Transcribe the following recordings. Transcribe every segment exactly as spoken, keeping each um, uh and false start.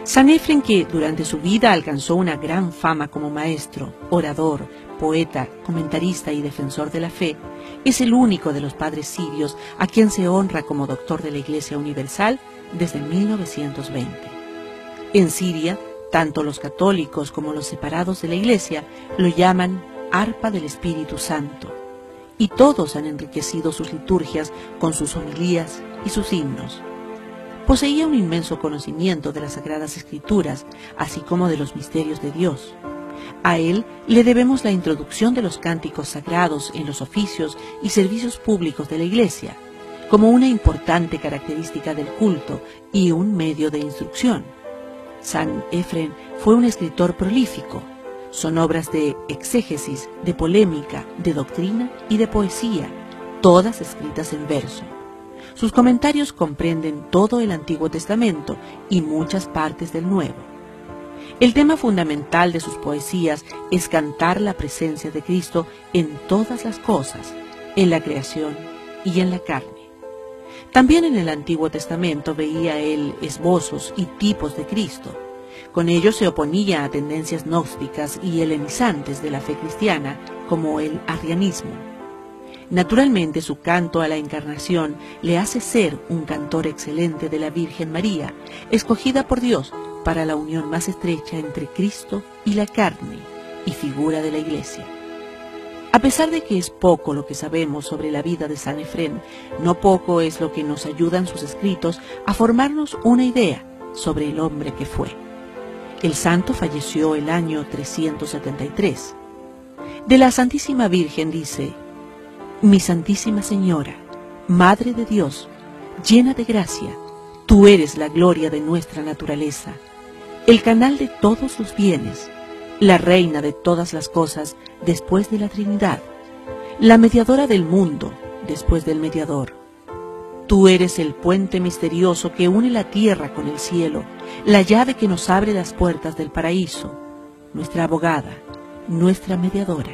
San Efrén, que durante su vida alcanzó una gran fama como maestro, orador, poeta, comentarista y defensor de la fe, es el único de los padres sirios a quien se honra como doctor de la Iglesia Universal desde mil novecientos veinte. En Siria, tanto los católicos como los separados de la Iglesia lo llaman arpa del Espíritu Santo, y todos han enriquecido sus liturgias con sus homilías y sus himnos. Poseía un inmenso conocimiento de las Sagradas Escrituras, así como de los misterios de Dios. A él le debemos la introducción de los cánticos sagrados en los oficios y servicios públicos de la Iglesia, como una importante característica del culto y un medio de instrucción. San Efrén fue un escritor prolífico. Son obras de exégesis, de polémica, de doctrina y de poesía, todas escritas en verso. Sus comentarios comprenden todo el Antiguo Testamento y muchas partes del Nuevo. El tema fundamental de sus poesías es cantar la presencia de Cristo en todas las cosas, en la creación y en la carne. También en el Antiguo Testamento veía él esbozos y tipos de Cristo. Con ellos se oponía a tendencias gnósticas y helenizantes de la fe cristiana, como el arrianismo. Naturalmente, su canto a la Encarnación le hace ser un cantor excelente de la Virgen María, escogida por Dios para la unión más estrecha entre Cristo y la carne, y figura de la Iglesia. A pesar de que es poco lo que sabemos sobre la vida de San Efrén, no poco es lo que nos ayudan sus escritos a formarnos una idea sobre el hombre que fue. El santo falleció el año trescientos setenta y tres. De la Santísima Virgen dice: Mi Santísima Señora, Madre de Dios, llena de gracia, tú eres la gloria de nuestra naturaleza, el canal de todos los bienes, la reina de todas las cosas después de la Trinidad, la mediadora del mundo después del mediador. Tú eres el puente misterioso que une la tierra con el cielo, la llave que nos abre las puertas del paraíso, nuestra abogada, nuestra mediadora.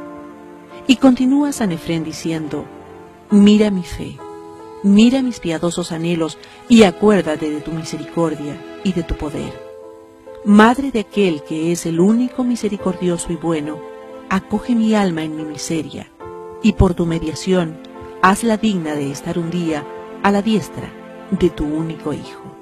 Y continúa San Efrén diciendo: mira mi fe, mira mis piadosos anhelos y acuérdate de tu misericordia y de tu poder. Madre de aquel que es el único misericordioso y bueno, acoge mi alma en mi miseria y por tu mediación hazla digna de estar un día a la diestra de tu único Hijo.